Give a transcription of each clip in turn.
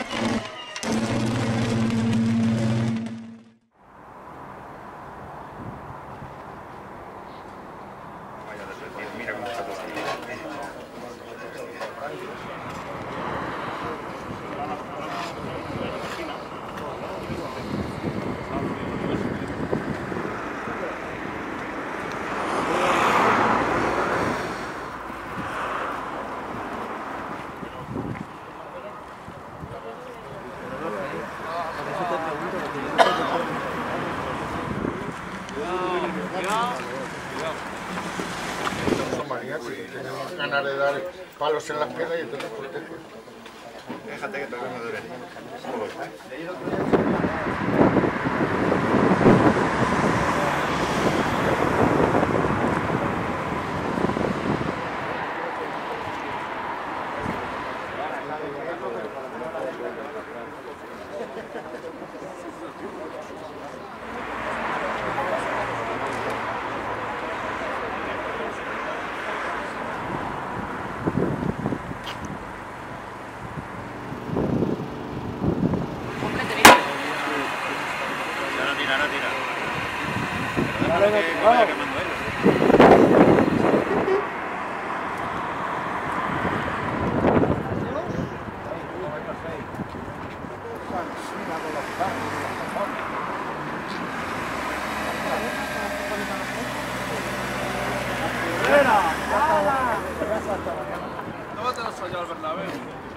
Mira cómo está todo. Son manías que tienen ganas de dar palos en las piernas y entonces protegen. Déjate que todavía me duele. No tira. Pero déjame que vaya quemando él. Tómatelos allá al Bernabéu.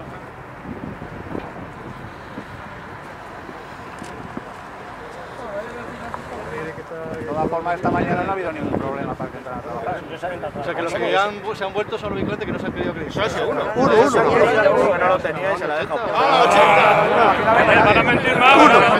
De todas formas, esta mañana no ha habido ningún problema para que entren a trabajar. O sea, que los que se han vuelto son los bicicletas que no se han querido acreditar. Uno. Que no lo tenía y se la ha dejado. Van a mentir más.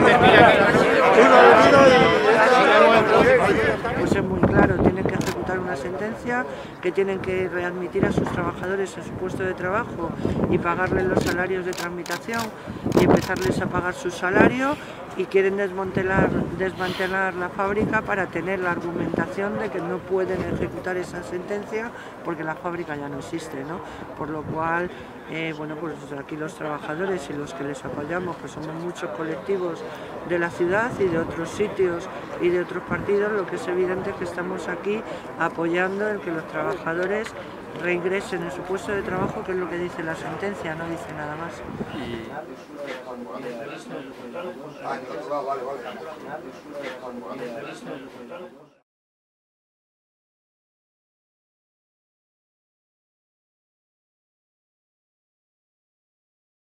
Pues es muy claro, tienen que ejecutar una sentencia, que tienen que readmitir a sus trabajadores en su puesto de trabajo y pagarles los salarios de tramitación y empezarles a pagar su salario, y quieren desmantelar la fábrica para tener la argumentación de que no pueden ejecutar esa sentencia porque la fábrica ya no existe, ¿no? Por lo cual, bueno, pues aquí los trabajadores y los que les apoyamos, que somos muchos colectivos de la ciudad y de otros sitios y de otros partidos, lo que es evidente es que estamos aquí apoyando el que los trabajadores reingresen en su puesto de trabajo, que es lo que dice la sentencia, no dice nada más. Vale.